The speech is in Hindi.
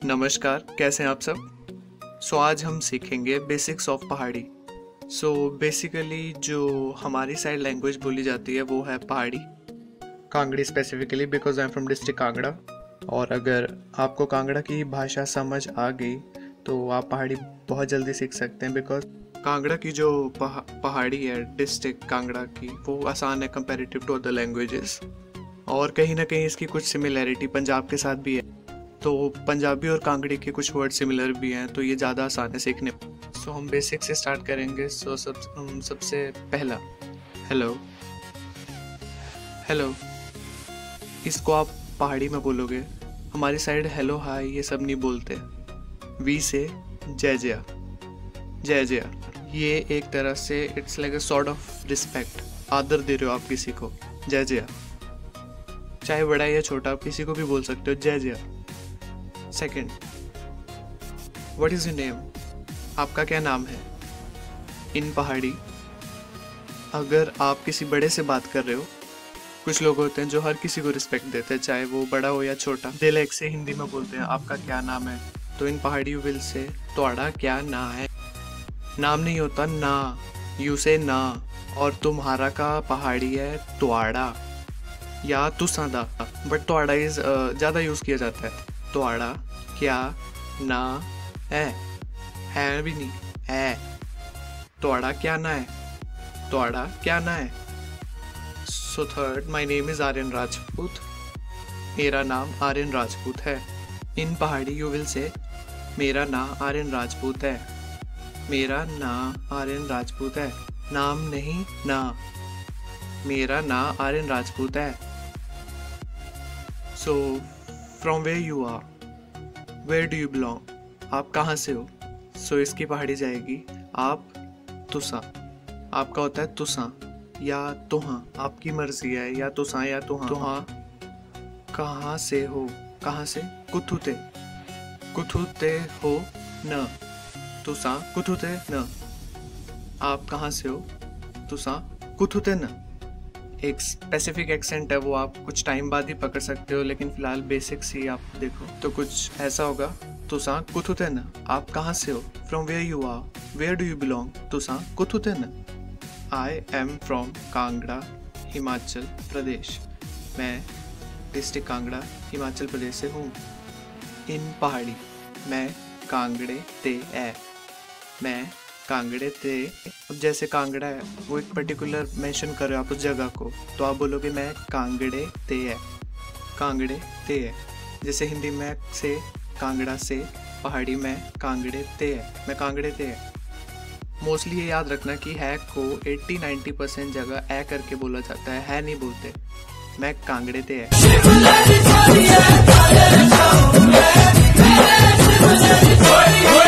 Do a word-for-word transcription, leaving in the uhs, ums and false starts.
नमस्कार, कैसे हैं आप सब। सो so, आज हम सीखेंगे बेसिक्स ऑफ पहाड़ी। सो so, बेसिकली जो हमारी साइड लैंग्वेज बोली जाती है वो है Pahari, Kangri specifically because I am from district Kangra. और अगर आपको कांगड़ा की भाषा समझ आ गई तो आप पहाड़ी बहुत जल्दी सीख सकते हैं, बिकॉज कांगड़ा की जो पहा, पहाड़ी है डिस्ट्रिक्ट कांगड़ा की, वो आसान है कंपेरेटिव टू अदर लैंग्वेजेस। और कहीं ना कहीं इसकी कुछ सिमिलैरिटी पंजाब के साथ भी है, तो पंजाबी और कांगड़ी के कुछ वर्ड सिमिलर भी हैं, तो ये ज़्यादा आसान है सीखने। सो so, हम बेसिक से स्टार्ट करेंगे। सो so, सब सबसे पहला हेलो हेलो, इसको आप पहाड़ी में बोलोगे। हमारी साइड हेलो हाय ये सब नहीं बोलते। वी से जय जया, जय जया, ये एक तरह से it's like a sort of respect, आदर दे रहे हो आप किसी को, जय जया। चाहे बड़ा या छोटा आप किसी को भी बोल सकते हो, जय जया। Second, what is your name, आपका क्या नाम है। इन पहाड़ी अगर आप किसी बड़े से बात कर रहे हो, कुछ लोग होते हैं जो हर किसी को रिस्पेक्ट देते हैं, चाहे वो बड़ा हो या छोटा। दिलैक से हिंदी में बोलते हैं आपका क्या नाम है, तो इन पहाड़ी यू विल से तुम्हारा क्या ना है। नाम नहीं होता ना, यू से ना। और तुम्हारा का पहाड़ी है तुआड़ा या तुसादा, बट तुआड़ा इज ज़्यादा यूज़ किया जाता है। तुआड़ा क्या ना है, है भी नहीं है। तुआड़ा क्या ना है, तुआड़ा क्या ना है। So third, my name is Aryan Rajput, मेरा नाम आर्यन राजपूत है। इन पहाड़ी यू विल से मेरा नाम आर्यन राजपूत है, मेरा नाम आर्यन राजपूत है। नाम नहीं ना, मेरा नाम आर्यन राजपूत है। So from where you are, where do you belong, आप कहाँ से हो। सो so, इसकी पहाड़ी जाएगी आप तुसा, आपका होता है तुसा या तुहा, आपकी मर्जी है, या तुसा या तुहा। तुहा कहाँ से हो, कहाँ से, कुथुते, कुथुते हो न, तुसा कुथुते न। आप कहाँ से हो, तुसा कुथुते न। एक स्पेसिफिक एक्सेंट है, वो आप कुछ टाइम बाद ही पकड़ सकते हो, लेकिन फिलहाल बेसिक्स ही आप देखो तो कुछ ऐसा होगा। तुसा कुथुते न, आप कहाँ से हो। From where you are, where do you belong, तुसा कुथुते न। I am from Kangra, Himachal Pradesh, मैं डिस्ट्रिक्ट कांगड़ा हिमाचल प्रदेश से हूँ। इन पहाड़ी, मैं कांगड़े ते है, मैं कांगड़े ते। अब जैसे कांगड़ा है वो एक पर्टिकुलर मेंशन कर रहे हो आप उस जगह को, तो आप बोलोगे मैं कांगड़े ते है, कांगड़े ते है। जैसे हिंदी में से कांगड़ा से, पहाड़ी में कांगड़े ते है, मैं कांगड़े ते है। मोस्टली ये याद रखना कि है को अस्सी नब्बे परसेंट जगह ए करके बोला जाता है, है नहीं बोलते। मैं कांगड़े ते है।